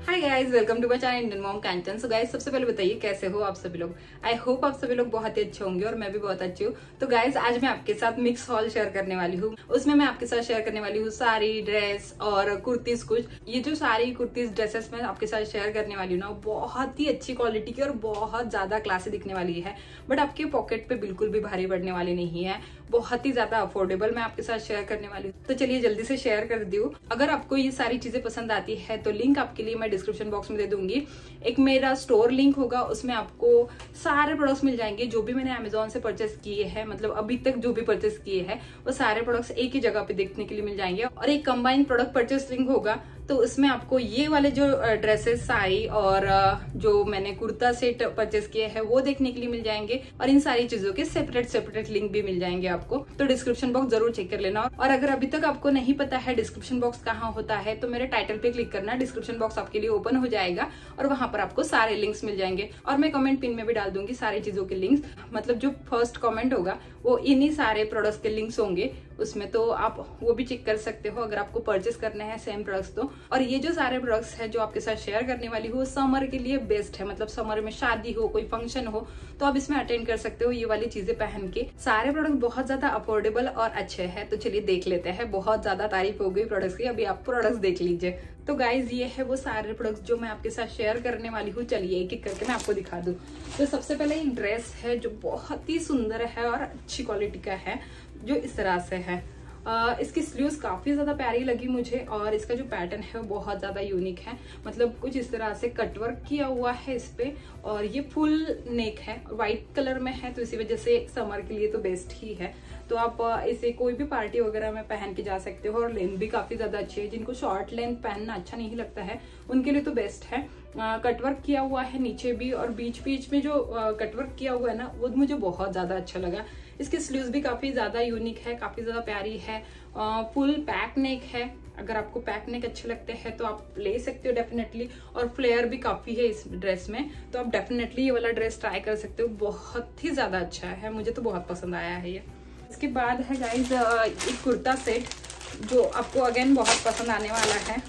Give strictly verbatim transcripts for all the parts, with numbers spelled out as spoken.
Hi guys, welcome to my channel Indian mom canton. So guys, सबसे पहले बताइए कैसे हो आप सभी लोग। आई होप आप सभी लोग बहुत ही अच्छे होंगे और मैं भी बहुत अच्छी हूँ। तो गाइस, आज मैं आपके साथ मिक्स हॉल शेयर करने वाली हूँ। उसमें मैं आपके साथ शेयर करने वाली हूँ साड़ी, ड्रेस और कुर्तीज। कुछ ये जो सारी कुर्तीज ड्रेसेस मैं आपके साथ शेयर करने वाली हूँ ना, बहुत ही अच्छी क्वालिटी की और बहुत ज्यादा क्लासी दिखने वाली है, बट आपके पॉकेट पे बिल्कुल भी भारी पड़ने वाली नहीं है। बहुत ही ज्यादा अफोर्डेबल मैं आपके साथ शेयर करने वाली हूँ। तो चलिए जल्दी से शेयर कर दी हूँ। अगर आपको ये सारी चीजें पसंद आती है तो लिंक आपके लिए मैं डिस्क्रिप्शन बॉक्स में दे दूंगी। एक मेरा स्टोर लिंक होगा, उसमें आपको सारे प्रोडक्ट्स मिल जाएंगे जो भी मैंने अमेजोन से परचेस किए हैं। मतलब अभी तक जो भी परचेस किए हैं वो सारे प्रोडक्ट्स एक ही जगह पे देखने के लिए मिल जाएंगे। और एक कंबाइंड प्रोडक्ट परचेस लिंक होगा, तो उसमें आपको ये वाले जो ड्रेसेस, साड़ी और जो मैंने कुर्ता सेट परचेस किए हैं वो देखने के लिए मिल जाएंगे। और इन सारी चीजों के सेपरेट सेपरेट लिंक भी मिल जाएंगे आपको। तो डिस्क्रिप्शन बॉक्स जरूर चेक कर लेना। और अगर अभी तक आपको नहीं पता है डिस्क्रिप्शन बॉक्स कहाँ होता है, तो मेरे टाइटल पे क्लिक करना, डिस्क्रिप्शन बॉक्स आपके लिए ओपन हो जाएगा और वहां पर आपको सारे लिंक्स मिल जाएंगे। और मैं कमेंट पिन में भी डाल दूंगी सारी चीजों के लिंक्स। मतलब जो फर्स्ट कमेंट होगा वो इन्हीं सारे प्रोडक्ट्स के लिंक्स होंगे उसमें, तो आप वो भी चेक कर सकते हो अगर आपको परचेस करने हैं सेम प्रोडक्ट्स तो। और ये जो सारे प्रोडक्ट्स है जो आपके साथ शेयर करने वाली हूँ, समर के लिए बेस्ट है। मतलब समर में शादी हो, कोई फंक्शन हो, तो आप इसमें अटेंड कर सकते हो ये वाली चीजें पहन के। सारे प्रोडक्ट बहुत ज्यादा अफोर्डेबल और अच्छे हैं। तो चलिए देख लेते हैं। बहुत ज्यादा तारीफ हो गई प्रोडक्ट्स की, अभी आप प्रोडक्ट्स देख लीजिए। तो गाइज, ये है वो सारे प्रोडक्ट्स जो मैं आपके साथ शेयर करने वाली हूँ। चलिए एक एक करके मैं आपको दिखा दूं। तो सबसे पहले एक ड्रेस है जो बहुत ही सुंदर है और अच्छी क्वालिटी का है, जो इस तरह से है। Uh, इसकी स्लीव्स काफी ज्यादा प्यारी लगी मुझे और इसका जो पैटर्न है वो बहुत ज्यादा यूनिक है। मतलब कुछ इस तरह से कटवर्क किया हुआ है इस पे, और ये फुल नेक है, व्हाइट कलर में है, तो इसी वजह से समर के लिए तो बेस्ट ही है। तो आप इसे कोई भी पार्टी वगैरह में पहन के जा सकते हो। और लेंथ भी काफी ज्यादा अच्छी है। जिनको शॉर्ट लेंथ पहनना अच्छा नहीं लगता है उनके लिए तो बेस्ट है। कटवर्क किया हुआ है नीचे भी, और बीच बीच में जो कटवर्क किया हुआ है ना, वो मुझे बहुत ज्यादा अच्छा लगा। इसकी स्लीव्स भी काफी ज्यादा यूनिक है, काफी ज्यादा प्यारी है। फुल पैक नेक है। अगर आपको पैक नेक अच्छे लगते हैं तो आप ले सकते हो डेफिनेटली। और फ्लेयर भी काफी है इस ड्रेस में, तो आप डेफिनेटली ये वाला ड्रेस ट्राई कर सकते हो। बहुत ही ज्यादा अच्छा है, मुझे तो बहुत पसंद आया है ये। इसके बाद है गाइज एक कुर्ता सेट जो आपको अगेन बहुत पसंद आने वाला है।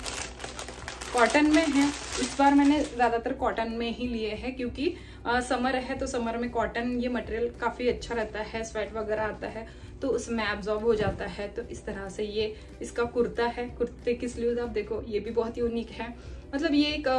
कॉटन में है। इस बार मैंने ज्यादातर कॉटन में ही लिए हैं, क्योंकि आ, समर है तो समर में कॉटन ये मटेरियल काफी अच्छा रहता है। स्वेट वगैरह आता है तो उसमें एब्जॉर्ब हो जाता है। तो इस तरह से ये इसका कुर्ता है। कुर्ते की स्लीव्स आप देखो, ये भी बहुत यूनिक है। मतलब ये एक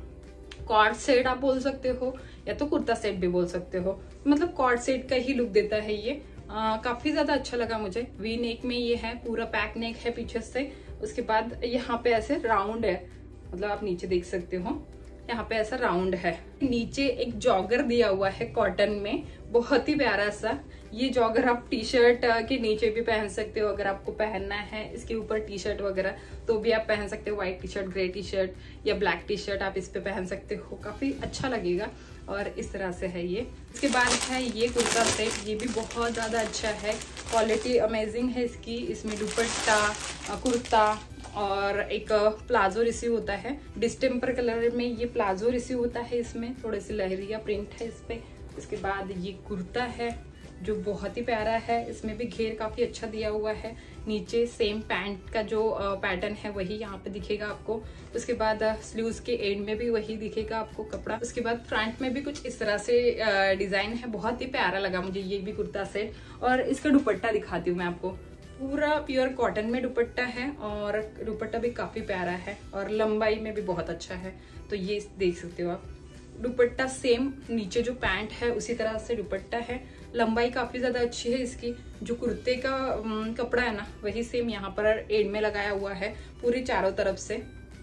कॉर्ड सेट आप बोल सकते हो, या तो कुर्ता सेट भी बोल सकते हो। मतलब कॉर्ड सेट का ही लुक देता है ये। आ, काफी ज्यादा अच्छा लगा मुझे। वी नेक में ये है, पूरा पैक नेक है पीछे से। उसके बाद यहाँ पे ऐसे राउंड है, मतलब आप नीचे देख सकते हो, यहाँ पे ऐसा राउंड है। नीचे एक जॉगर दिया हुआ है कॉटन में, बहुत ही प्यारा सा। ये जॉगर आप टी शर्ट के नीचे भी पहन सकते हो अगर आपको पहनना है। इसके ऊपर टी शर्ट वगैरह तो भी आप पहन सकते हो। White T shirt, grey T shirt या ब्लैक टी शर्ट आप इस पे पहन सकते हो, काफी अच्छा लगेगा। और इस तरह से है ये। इसके बाद है ये कुर्ता सेट, ये भी बहुत ज्यादा अच्छा है। क्वालिटी अमेजिंग है इसकी। इसमें दुपट्टा, कुर्ता और एक प्लाजो रिसीव होता है। डिस्टेम्पर कलर में ये प्लाजो रिसीव होता है। इसमें थोड़े से लहरिया प्रिंट है इस पे। इसके बाद ये कुर्ता है जो बहुत ही प्यारा है। इसमें भी घेर काफी अच्छा दिया हुआ है। नीचे सेम पैंट का जो पैटर्न है वही यहाँ पे दिखेगा आपको। उसके बाद स्लीव्स के एंड में भी वही दिखेगा आपको कपड़ा। उसके बाद फ्रंट में भी कुछ इस तरह से डिजाइन है। बहुत ही प्यारा लगा मुझे ये भी कुर्ता सेट। और इसका दुपट्टा दिखाती हूँ मैं आपको। पूरा प्योर कॉटन में दुपट्टा है और दुपट्टा भी काफी प्यारा है और लंबाई में भी बहुत अच्छा है। तो ये देख सकते हो आप, दुपट्टा सेम, नीचे जो पैंट है उसी तरह से दुपट्टा है। लंबाई काफी ज्यादा अच्छी है इसकी। जो कुर्ते का कपड़ा है ना, वही सेम यहाँ पर एंड में लगाया हुआ है पूरी चारों तरफ से।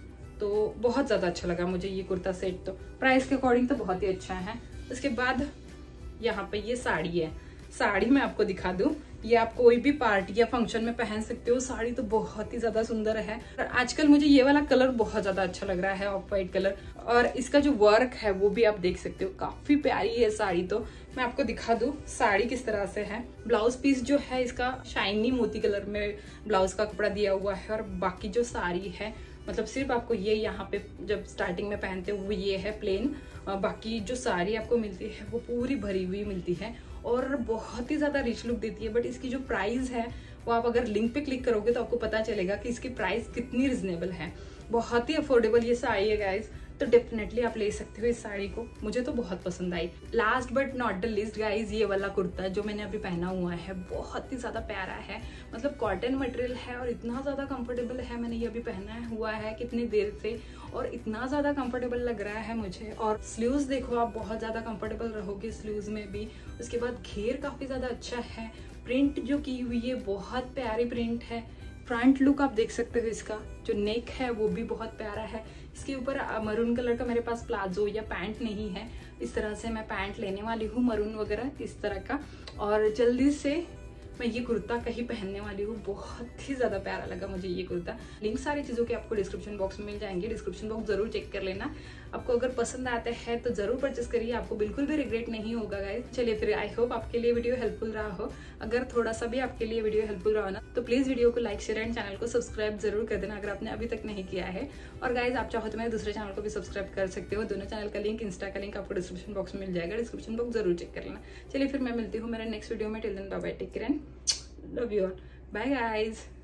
तो बहुत ज्यादा अच्छा लगा मुझे ये कुर्ता सेट। तो प्राइस के अकॉर्डिंग तो बहुत ही अच्छा है। उसके बाद यहाँ पे ये साड़ी है। साड़ी मैं आपको दिखा दूं, ये आप कोई भी पार्टी या फंक्शन में पहन सकते हो। साड़ी तो बहुत ही ज्यादा सुंदर है। और आजकल मुझे ये वाला कलर बहुत ज्यादा अच्छा लग रहा है, ऑफ वाइट कलर। और इसका जो वर्क है वो भी आप देख सकते हो, काफी प्यारी है साड़ी। तो मैं आपको दिखा दूं साड़ी किस तरह से है। ब्लाउज पीस जो है इसका शाइनी मोती कलर में ब्लाउज का कपड़ा दिया हुआ है। और बाकी जो साड़ी है, मतलब सिर्फ आपको ये यहाँ पे जब स्टार्टिंग में पहनते हो वो ये है प्लेन। बाकी जो साड़ी आपको मिलती है वो पूरी भरी हुई मिलती है और बहुत ही ज्यादा रिच लुक देती है। बट इसकी जो प्राइस है वो आप अगर लिंक पे क्लिक करोगे तो आपको पता चलेगा कि इसकी प्राइस कितनी रिजनेबल है। बहुत ही अफोर्डेबल ये साड़ी है गाइस। तो डेफिनेटली आप ले सकते हो इस साड़ी को। मुझे तो बहुत पसंद आई। Last but not the least guys, ये वाला कुर्ता जो मैंने अभी पहना हुआ है बहुत ही ज्यादा प्यारा है। मतलब कॉटन मटेरियल है और इतना ज्यादा कंफर्टेबल है। मैंने ये अभी पहना हुआ है कितनी देर से और इतना ज्यादा कंफर्टेबल लग रहा है मुझे। और स्लीव्स देखो आप, बहुत ज्यादा कंफर्टेबल रहोगे स्लीव्स में भी। उसके बाद घेर काफी ज्यादा अच्छा है। प्रिंट जो की हुई है बहुत प्यारी प्रिंट है। फ्रंट लुक आप देख सकते हो, इसका जो नेक है वो भी बहुत प्यारा है। इसके ऊपर मरून कलर का मेरे पास प्लाजो या पैंट नहीं है, इस तरह से मैं पैंट लेने वाली हूँ मरून वगैरह इस तरह का। और जल्दी से मैं ये कुर्ता कहीं पहनने वाली हूँ। बहुत ही ज्यादा प्यारा लगा मुझे ये कुर्ता। लिंक सारी चीजों के आपको डिस्क्रिप्शन बॉक्स में मिल जाएंगे, डिस्क्रिप्शन बॉक्स जरूर चेक कर लेना। आपको अगर पसंद आता है तो जरूर परचेस करिए, आपको बिल्कुल भी रिग्रेट नहीं होगा गाइस। चलिए फिर, आई होप आपके लिए वीडियो हेल्पफुल रहा हो। अगर थोड़ा सा भी आपके लिए वीडियो हेल्पफुल रहा हो ना, तो प्लीज वीडियो को लाइक शेयर एंड चैनल को सब्सक्राइब जरूर कर देना अगर आपने अभी तक नहीं किया है। और गाइज आप चाहो तो मेरे दूसरे चैनल को भी सब्सक्राइब कर सकते हो। दोनों चैनल का लिंक, इंस्टा का लिंक आपको डिस्क्रिप्शन बॉक्स में मिल जाएगा, डिस्क्रिप्शन बॉक्स जरूर चेक कर लेना। चलिए फिर मैं मिलती हूँ मेरे नेक्स्ट वीडियो में। Till then bye bye, take care and love you all, bye guys.